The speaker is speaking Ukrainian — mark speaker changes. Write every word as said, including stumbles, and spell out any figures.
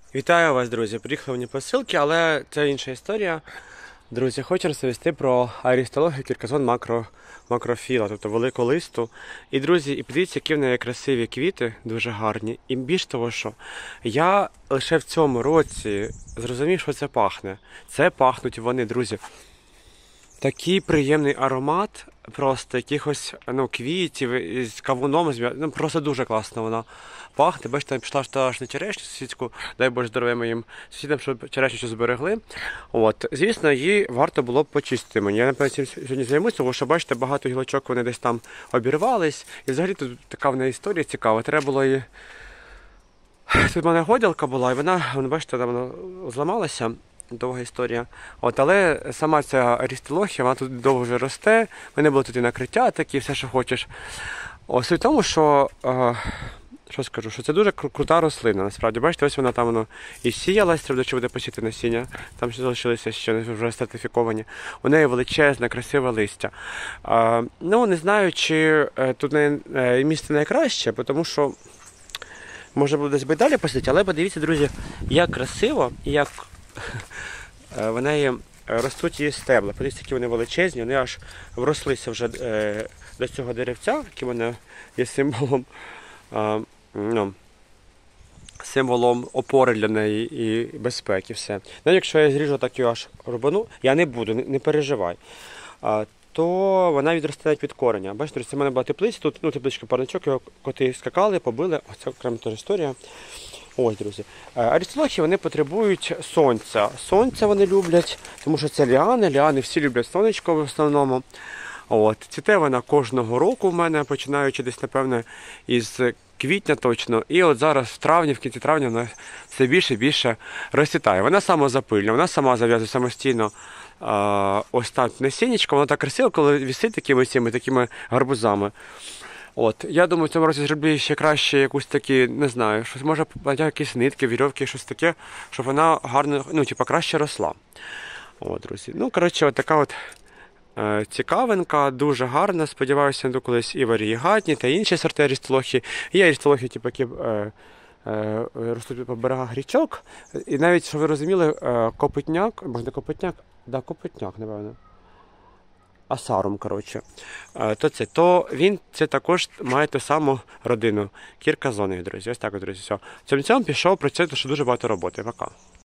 Speaker 1: Вітаю вас, друзі! Приїхали мені посилки, але це інша історія. Друзі, хочу розповісти про арістологію кіркозон макро, макрофіла, тобто великого листу. І, друзі, і подивіться, які в неї красиві квіти, дуже гарні. І більш того, що я лише в цьому році зрозумів, що це пахне. Це пахнуть вони, друзі. Такий приємний аромат, просто якихось ну, квітів з кавуном, ну просто дуже класно вона пахне. Бачите, я пішла аж на черешню сусідську, дай Боже здоров'я моїм сусідам, щоб черешню ще зберегли. От. Звісно, її варто було б почистити мені. Я, напевно, цим сьогодні займуся, тому що, бачите, багато гілочок вони десь там обірвались. І взагалі тут така в неї історія цікава. Треба було її... Тут в мене годілка була, і вона, бачите, там вона зламалася. Довга історія. От, але сама ця арістологія, вона тут довго вже росте, в мене було тут і накриття такі, все, що хочеш. О, суть в тому, що, е, що скажу, що це дуже кру- крута рослина, насправді. Бачите, ось вона там воно і сіялась, треба чи буде посіяти насіння, там ще залишилися, ще не вже сертифіковані. У неї величезне, красиве листя. Е, ну, не знаю, чи е, тут не, е, місце найкраще, тому що може буде десь би далі посидіти, але подивіться, друзі, як красиво і як в неї ростуть її стебла. Подивіться, які вони величезні, вони аж врослися вже е, до цього деревця, які вони є символом, е, ну, символом опори для неї і безпеки. Все. Навіть якщо я зріжу таку аж рубану, я не буду, не, не переживай, е, то вона відросте навіть від кореня. Бачите, це в мене була теплиця, тут ну, тепличка парничок, його коти скакали, побили, оце окрема теж історія. Ось, друзі. Арістології, вони потребують сонця. Сонця вони люблять, тому що це ліани. Ліани всі люблять сонечко в основному. От. Цвіте вона кожного року в мене, починаючи десь, напевно, із квітня точно. І от зараз в травні, в кінці травня вона все більше і більше розцвітає. Вона самозапильна, вона сама зав'язує самостійно а, ось так насіннячко. Вона так красиво, коли висить такими цими, такими гарбузами. От, я думаю, в цьому році зроблю ще краще якусь такі, не знаю, щось може якісь нитки, вірьовки, щось таке, щоб вона гарно, ну, типу, краще росла. От, друзі. Ну, коротше, от така от е, цікавинка, дуже гарна. Сподіваюся, до колись і варієгатні, та інші сорти арістології. Є арістології, типу, які е, е, ростуть по берегах річок. І навіть, щоб ви розуміли, е, копитняк, можна копитняк, да, копитняк, напевно. Асарум, коротше, то це, то він це також має ту саму родину кіркозони, друзі. Ось так, друзі. Все. Цим цьому пішов працювати, що дуже багато роботи. Пока.